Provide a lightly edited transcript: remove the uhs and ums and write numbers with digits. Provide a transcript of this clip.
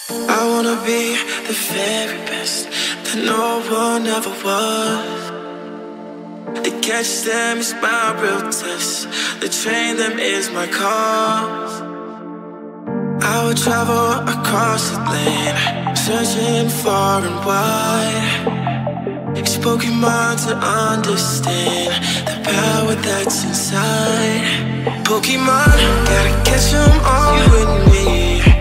I wanna be the very best that no one ever was. To catch them is my real test. To train them is my cause. I would travel across the land, searching far and wide. Spoken mind to understand the power that's inside. Pokemon, gotta catch 'em all, you and me.